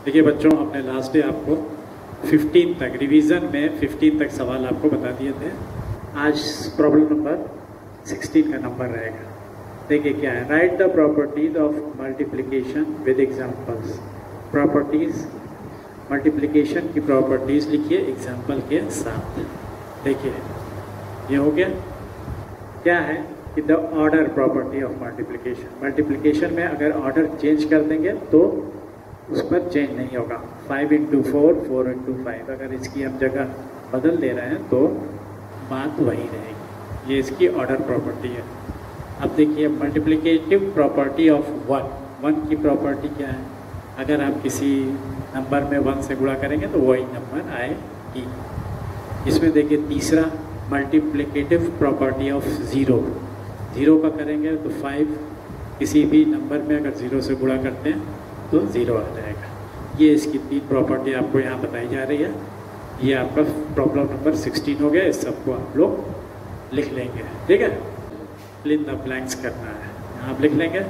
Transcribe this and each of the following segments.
देखिए बच्चों, अपने लास्ट डे आपको 15 तक रिवीजन में 15 तक सवाल आपको बता दिए थे। आज प्रॉब्लम नंबर 16 का नंबर रहेगा। देखिए क्या है, write the properties of multiplication with examples. Properties, multiplication की प्रॉपर्टीज लिखिए एग्जाम्पल के साथ। देखिए ये हो गया। क्या है कि the order property of multiplication. Multiplication में अगर ऑर्डर चेंज कर देंगे तो उस पर चेंज नहीं होगा। 5 इंटू 4, 4 इंटू 5, अगर इसकी हम जगह बदल दे रहे हैं तो बात वही रहेगी। ये इसकी ऑर्डर प्रॉपर्टी है। अब देखिए मल्टीप्लिकेटिव प्रॉपर्टी ऑफ 1 की प्रॉपर्टी क्या है, अगर आप किसी नंबर में 1 से गुणा करेंगे तो वही नंबर आएगी। इसमें देखिए तीसरा मल्टीप्लिकेटिव प्रॉपर्टी ऑफ 0 का करेंगे तो 5 किसी भी नंबर में अगर 0 से गुणा करते हैं तो 0 आ जाएगा। ये इसकी 3 प्रॉपर्टी आपको यहाँ बताई जा रही है। ये आपका प्रॉब्लम नंबर 16 हो गया। इस सबको आप लोग लिख लेंगे, ठीक है। फिल इन द ब्लैंक्स करना है, यहाँ आप लिख लेंगे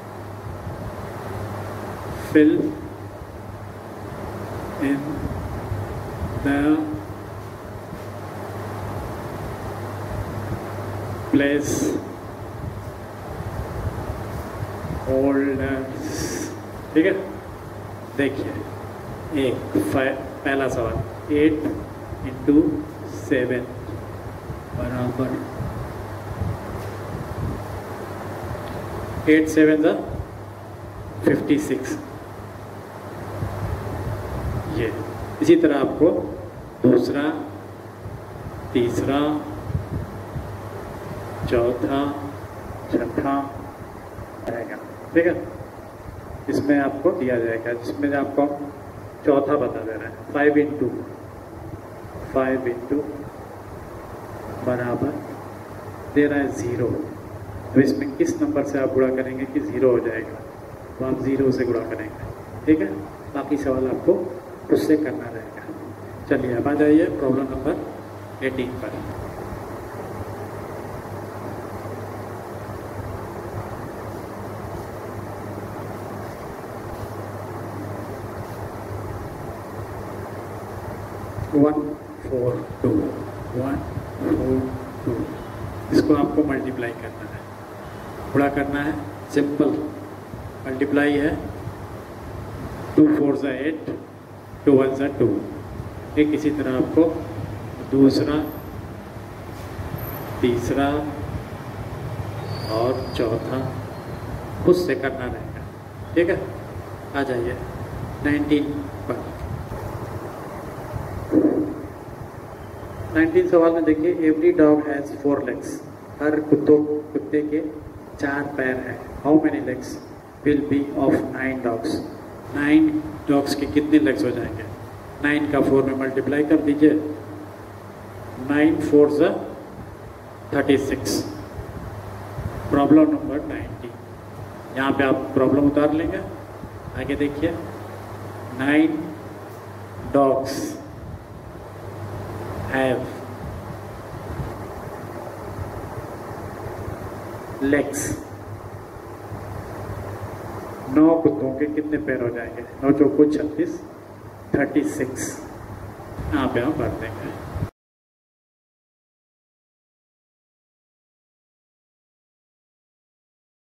fill in the placeholders, ठीक है। देखिए पहला सवाल 8 इंटू 7 बराबर 8 7 56। ये इसी तरह आपको दूसरा, तीसरा, चौथा, छठा रहेगा, ठीक है। इसमें आपको दिया जाएगा, जिसमें आपको चौथा बता दे रहा है 5 इंटू बराबर दे रहा है 0। तो इसमें किस नंबर से आप गुणा करेंगे कि 0 हो जाएगा, तो आप 0 से गुणा करेंगे, ठीक है। बाकी सवाल आपको उससे करना रहेगा। चलिए अब आ जाइए प्रॉब्लम नंबर 18 पर। वन 4 2 1 4 2, इसको आपको मल्टीप्लाई करना है, गुणा करना है। सिंपल मल्टीप्लाई है। 2 4 सा 8, 2 1 सा 2। एक इसी तरह आपको दूसरा, तीसरा और चौथा खुद से करना रहेगा, ठीक है। आ जाइए 19 पर। 19 सवाल में देखिए, एवरी डॉग हैज़ 4 legs। हर कुत्ते के 4 पैर हैं। How many legs will be of 9 dogs. 9 dogs के कितने लेग्स हो जाएंगे। 9 का 4 में मल्टीप्लाई कर दीजिए। 9 4 सा 36। Problem number 19। यहाँ पे आप प्रॉब्लम उतार लेंगे। आगे देखिए 9 डॉग्स have legs। 9 कुत्तों के कितने पैर हो जाएंगे। 9 चौको 36, 36 यहाँ पे हम भर देंगे।